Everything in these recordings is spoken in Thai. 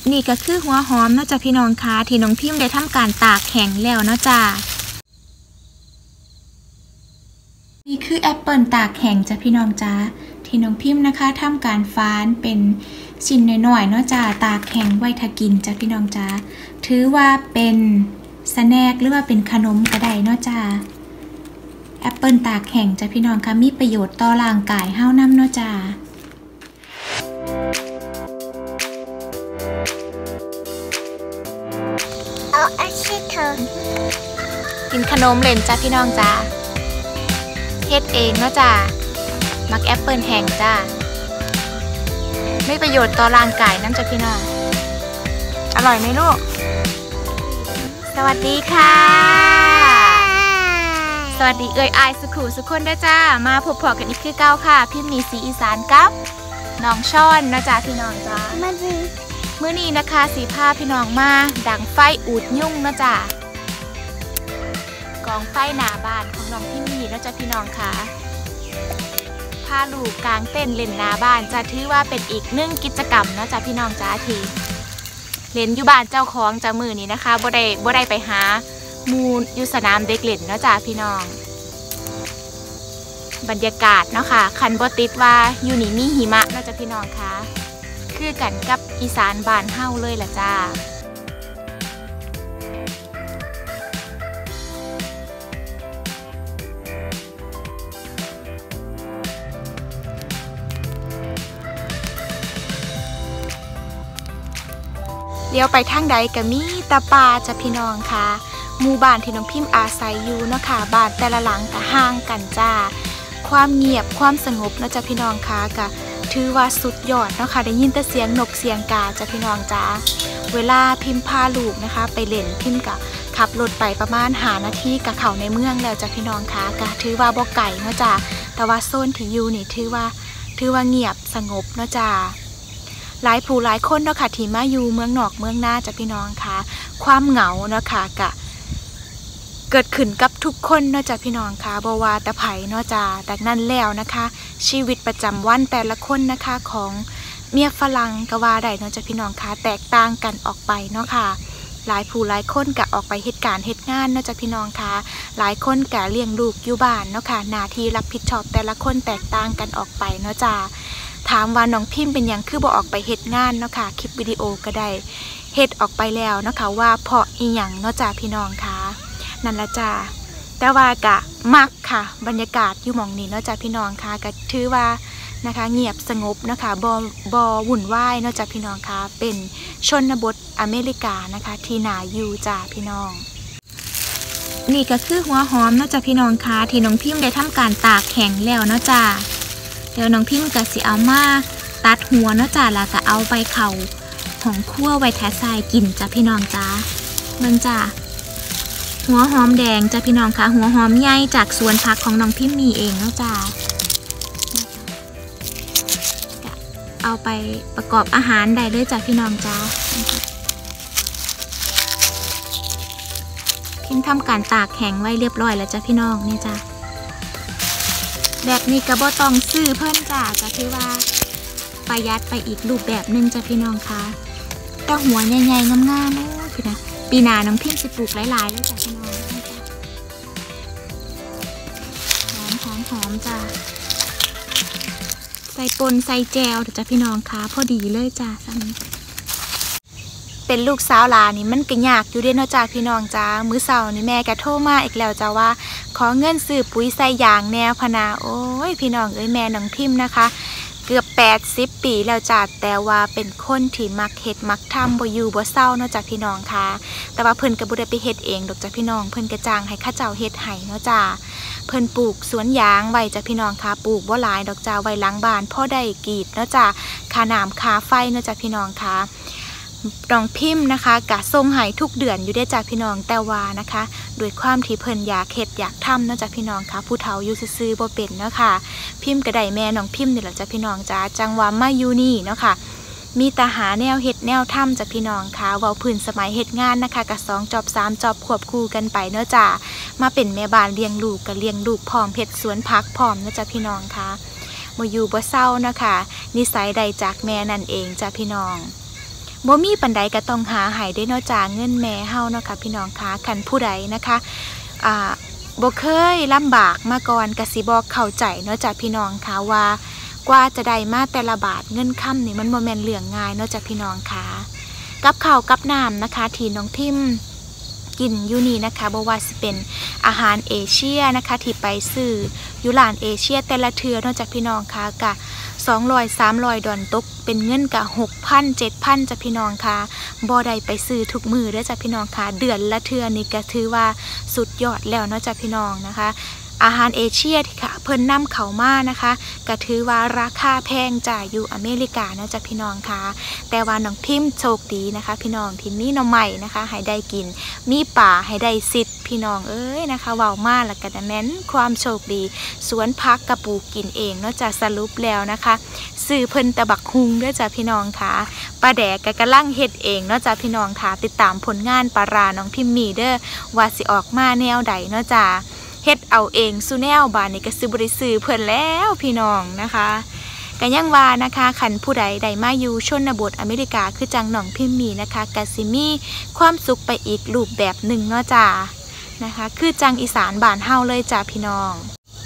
นี่ก็คือหัวหอมเนาะจ้ะพี่น้องคะที่น้องพิมพ์ได้ทำการตากแข็งแล้วเนาะจ้ะนี่คือแอปเปิลตากแข็งจ้ะพี่น้องจ้าที่น้องพิมพ์นะคะทำการฟ้านเป็นชิ้นน้อยๆเนาะจ้ะตากแข็งไว้ทากินจ้ะพี่น้องจ้าถือว่าเป็นสแน็คหรือว่าเป็นขนมก็ได้เนาะจ้าแอปเปิลตากแข็งจ้ะพี่น้องคะมีประโยชน์ต่อร่างกายเฮานำเนาะจ้ากินขนมเล่นจ้ะพี่น้องจ้าเฮ็ดเองเนาะจ้ามักแอปเปิลแห้งจ้าไม่ประโยชน์ต่อร่างกายน้ำจ้ะพี่น้องอร่อยไหมลูกสวัสดีค่ะสวัสดีเอ่ยอายสุขุสุขคนด้วยจ้ามาพบพอกันอีกคือเก้าค่ะพี่มีสีอีสานกับน้องช่อนนะจ้าพี่น้องจ้ามื้อนี้นะคะสีผ้าพี่น้องมาดังไฟอูดยุ่งนะจ้ากองไฟหน้าบ้านของน้องพี่มีนะจ้าพี่น้องค่ะพาลูกกลางเต้นเล่นหน้าบ้านจะถือว่าเป็นอีกหนึ่งกิจกรรมนะจ้าพี่น้องจ้าทีเล่นอยู่บ้านเจ้าของจ้ามือนี้นะคะบ่ได้ไปหามูอยู่สนามเด็กเล่นเนาะจ้าพี่น้องบรรยากาศเนาะค่ะคันบ่ติดว่าอยู่นี่มีหิมะเนาะจ้าพี่น้องค่ะคือกันกับอีสานบ้านเฮาเลยล่ะจ้าเลี้ยวไปทางใดก็มีตาปาจ้ะพี่น้องค่ะหมู่บ้านที่น้องพิมพ์อาศัยอยู่เนาะค่ะบ้านแต่ละหลังก็ห่างกันจ้าความเงียบความสงบเนาะจ้ะพี่น้องค่ะก็ถือว่าสุดยอดเนาะค่ะได้ยินแต่เสียงนกเสียงกาจ้ะพี่น้องจ้าเวลาพิมพ์พาลูกนะคะไปเล่นพิมพ์ก็ขับรถไปประมาณ5 นาทีกับเขาในเมืองแล้วจ้ะพี่น้องค่ะก็ถือว่าบ่ไกลเนาะจ้าแต่ว่าโซนที่อยู่นี่ถือว่าเงียบสงบเนาะจ้าหลายผู้หลายคนเนาะค่ะที่มาอยู่เมืองนอกเมืองนาจ้ะพี่น้องค่ะความเหงาเนาะค่ะก็เกิดขึ้นกับทุกคนเนาะจ้ะพี่น้องค่ะบ่ว่าแต่ไผเนาะจ้ะแต่นั่นแล้วนะคะชีวิตประจำวันแต่ละคนนะคะของเมียฝรั่งก็ว่าได้เนาะจ้ะพี่น้องค่ะแตกต่างกันออกไปเนาะค่ะหลายผู้หลายคนก็ออกไปเหตุการณ์เหตุงานเนาะจ้ะพี่น้องค่ะหลายคนก็เลี้ยงลูกอยู่บ้านเนาะค่ะหน้าที่รับผิดชอบแต่ละคนแตกต่างกันออกไปเนาะจ้ะถามว่าน้องพิมพ์เป็นอย่างคือบ่ออกไปเฮ็ดงานเนาะค่ะคลิปวิดีโอก็ได้เฮ็ดออกไปแล้วเนาะค่ะว่าเพราะอีหยังเนาะจ้ะพี่น้องค่ะนั่นละจ้าแต่ว่ากะมักค่ะบรรยากาศอยู่หม่องนี้เนาะจ้ะพี่น้องค่ะก็ถือว่านะคะเงียบสงบนะคะบ่วุ่นวายเนาะจ้ะพี่น้องค่ะเป็นชนบทอเมริกานะคะที่น่าอยู่จ้ะพี่น้องนี่ก็คือหัวหอมเนาะจ้ะพี่น้องค่ะที่น้องพิมพ์ได้ทำการตากแข็งแล้วเนาะจ้ะเดี๋ยวน้องพิมพ์ก็สิเอามาตัดหัวเนาะจ้ะแล้วก็เอาไปเข่าของคั่วไว้แทะทรายกินจ้ะพี่น้องจ้าเบิ่งจ้ะหัวหอมแดงจ้ะพี่น้องค่ะหัวหอมใหญ่จากสวนผักของน้องพิมพ์มีเองเนาะจ้ะเอาไปประกอบอาหารได้เลยจ้ะพี่น้องจ้าพิมพ์ทำการตากแข็งไว้เรียบร้อยแล้วจ้ะพี่น้องนี่จ้ะแบบนี้ก็บ่ต้องซื้อเพิ่นจ้ะก็ถือว่าประหยัดไปอีกรูปแบบหนึ่งจ้ะพี่น้องค่ะแต่หัวใหญ่ๆงามๆโอ้พี่นะปีหน้าน้องพิมพ์สิปลูกหลายๆเลยจ้ะพี่น้องหอมจ้ะใส่ปนใส่แจวจ้ะพี่น้องค่ะพอดีเลยจ้ะซ้ำเป็นลูกสาวหลานนี่มันก็ยากอยู่เด้เนาะจ้ะพี่น้องจ้ามื้อเช้านี่แม่ก็โทรมาอีกแล้วจ้ะว่าขอเงินซื้อปุ๋ยใส่ยางแนวพนาโอ้ยพี่น้องเอ้ยแม่น้องพิมพ์นะคะเกือบ80 ปีแล้วจ้ะแต่ว่าเป็นคนที่มักเฮ็ดมักทำบ่อยู่บ่เศร้าเนาะจ้ะพี่น้องค่ะแต่ว่าเพิ่นก็บ่ได้ไปเฮ็ดเองดอกจ้ะพี่น้องเพิ่นก็จ้างให้ข้าเจ้าเฮ็ดให้เนาะจ้ะเพิ่นปลูกสวนยางไว้จ้ะพี่น้องค่ะปลูกบ่หลายดอกจ้ะไว้หลังบ้านพอได้กรีดเนาะจ้ะค่าน้ำค่าไฟเนาะจ้ะพี่น้องค่ะน้องพิมพ์นะคะกะส่งให้ทุกเดือนอยู่ได้จ้ะพี่น้องแต่ว่านะคะด้วยความที่เพิ่นอยากเฮ็ดอยากทำเนาะจ้ะพี่น้องค่ะผู้เฒ่าอยู่ซื่อๆบ่เป็นเนาะค่ะพิมพ์ก็ได้แม่น้องพิมพ์นี่แหละจ้ะพี่น้องจ้าจังว่ามาอยู่นี่เนาะค่ะมีแต่หาแนวเฮ็ดแนวทำจ้ะพี่น้องค่ะเว้าพื้นสมัยเฮ็ดงานนะคะกะ2 จอบ 3 จอบควบคู่กันไปเนาะจ้ามาเป็นแม่บ้านเลี้ยงลูกก็เลี้ยงลูกพร้อมเฮ็ดสวนผักพร้อมเนาะจ้ะพี่น้องค่ะบ่อยู่บ่เศร้าเนาะค่ะนิสัยใดจากแม่นั่นเองจ้ะพี่น้องบ่มีปันใดก็ต้องหาให้ได้เนาะจ้าเงินแม่เฮาเนาะค่ะพี่น้องคะคันผู้ใดนะคะบ่เคยลำบากมาก่อนก็สิบ่เข้าใจเนาะจ้าพี่น้องคะว่ากว่าจะได้มาแต่ละบาทเงินค่ำนี่มันบ่แม่นเรื่องง่ายเนาะจ้าพี่น้องคะกับข้าวกับน้ำนะคะที่น้องพิมกินอยู่นี่นะคะบ่ว่าสิเป็นอาหารเอเชียนะคะที่ไปซื้ออยู่ร้านเอเชียแต่ละเทื่อเนาะจ้าพี่น้องคะกะ200-300 ดอลตกเป็นเงินกะ 6,000-7,000 จ้ะพี่น้องค่ะบ่ได้ไปซื้อทุกมือเด้อจ้ะพี่น้องค่ะเดือนละเทื่อนี่ก็ถือว่าสุดยอดแล้วเนาะจ้ะพี่น้องนะคะอาหารเอเชียที่ค่ะเพิ่นนำเข้ามานะคะก็ถือว่าราคาแพงจ้ะอยู่อเมริกาเนาะจ้ะพี่น้องค่ะแต่ว่าน้องพิมโชคดีนะคะพี่น้องที่มีน้องใหม่นะคะให้ได้กินมีป่าให้ได้สิทธิ์พี่น้องเอ้ยนะคะเว้ามาแล้วก็แม่นความโชคดีสวนพักกระปลูกกินเองเนาะจ้ะสรุปแล้วนะคะซื้อเพิ่นตะบักฮุงด้วยจ้ะพี่น้องค่ะป้าแดกก็กำลังเฮ็ดเองเนาะจ้ะพี่น้องค่ะติดตามผลงานปลาร้าน้องพิมมีเด้อว่าสิออกมาแนวใดเนาะจ้ะเฮ็ดเอาเองสุแนวบานนี่ก็ซื้อบริซื้อเพิ่นแล้วพี่น้องนะคะก็ยังว่านะคะขันผู้ใดได้มาอยู่ชนบทอเมริกาคือจังหนองพิมมีนะคะกสิมีความสุขไปอีกรูปแบบหนึ่งเนาะจ้านะคะคือจังอีสานบ้านเฮาเลยจ้าพี่น้อง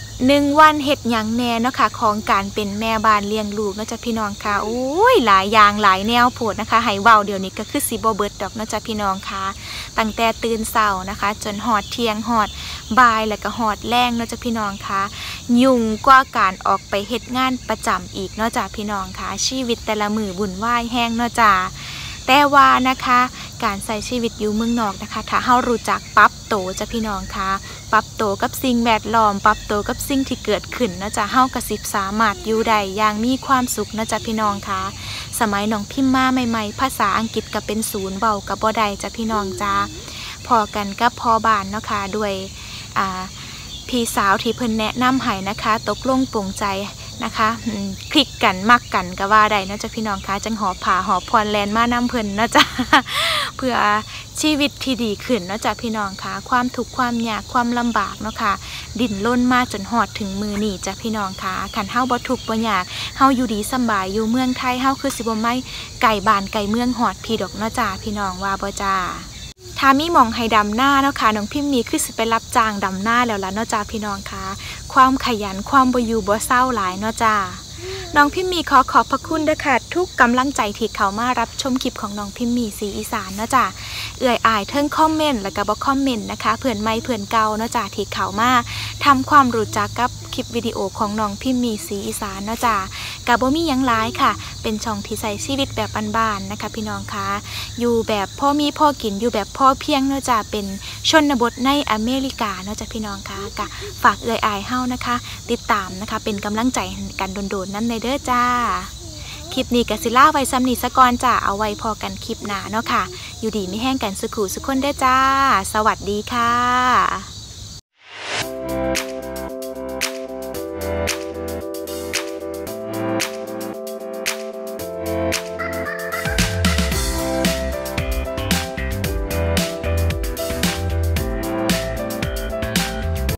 1 วันเฮ็ดหยังแน่เนาะค่ะของการเป็นแม่บ้านเลี้ยงลูกเนาะจ้าพี่น้องค่ะโอ้ยหลายอย่างหลายแนวโพดนะคะให้เว้าเดี๋ยวนี้ก็คือสิบ่เบิดดอกเนาะจ้าพี่น้องค่ะตั้งแต่ตื่นเช้านะคะจนหอดเที่ยงหอดบ่ายแล้วก็หอดแรงเนาะจ้าพี่น้องค่ะยุ่งกว่าการออกไปเฮ็ดงานประจำอีกเนาะจ้าพี่น้องค่ะชีวิตแต่ละมื้อวุ่นวายแห้งเนาะจ้าแต่ว่านะคะการใช้ชีวิตอยู่เมืองนอกนะคะถ้าเฮารู้จักปรับโตจ้ะพี่น้องค่ะปรับโตกับสิ่งแวดล้อมปรับโตกับสิ่งที่เกิดขึ้นนะจ๊ะเฮาก็สิสามารถอยู่ได้อย่างมีความสุขนะจ๊ะพี่น้องค่ะสมัยน้องพิมมาใหม่ๆภาษาอังกฤษก็เป็นศูนย์เบากับบ่ได้จ้ะพี่น้องจ้าพอกันกับพ่อบ้านเนาะค่ะด้วยพี่สาวที่เพิ่นแนะนำให้นะคะตกลงปลงใจนะคะคลิกกันมักกันก็ว่าได้นะจ๊ะพี่น้องคะจังหอบผ่าหอบพรแลนมานำเพิ่นนะจ๊ะเพื่อชีวิตที่ดีขึ้นนะจ๊ะพี่น้องคะความทุกข์ความยากความลำบากเนาะค่ะดิ้นรนมาจนหอดถึงมือนี่จ้ะพี่น้องคะขันเฮาบ่ทุกข์บ่ยากเฮาอยู่ดีสบายอยู่เมืองไทยเฮาคือสิบ่ไม่ไก่บ้านไก่เมืองหอดพี่ดอกเนาะจ๊ะพี่น้องว่าบ่จ้าถ้ามีหมองให้ดำหน้าเนาะค่ะน้องพิมมีคือสิไปรับจ้างดำหน้าแล้วล่ะเนาะจ้าพี่น้องคะความขยันความบ่อยู่บ่เศร้าหลายเนาะจ้าน้องพิมมีขอบพระคุณด้วยค่ะทุกกำลังใจที่เขามารับชมคลิปของน้องพิมมีสีอีสานเนาะจ้าเอื่อยอายเทิงคอมเมนต์แล้วก็บ่คอมเมนต์นะคะเพื่อนไม่เพื่อนเก่าเนาะจ้าที่เขามาทำความรู้จักกับคลิปวิดีโอของน้องพิมมีสีอีสานเนาะจ้ากะบ่มีหยังหลายค่ะเป็นช่องที่ใส่ชีวิตแบบบ้านๆนะคะพี่น้องคะอยู่แบบพ่อมีพ่อกินอยู่แบบพ่อเพียงเนาะจ้าเป็นชนบทในอเมริกาเนาะจ้าพี่น้องคะกะฝากเอื่อยอายเฮานะคะติดตามนะคะเป็นกำลังใจกันโดนๆนั้นในเด้อจ้าคลิปนี้กสิล่าไว้ซ้ำนี่ซะก่อนจ้าเอาไว้พอกันคลิปหน้าเนาะค่ะอยู่ดีไม่แห้งกันสุขุสุขคนเด้อจ้าสวัสดีค่ะ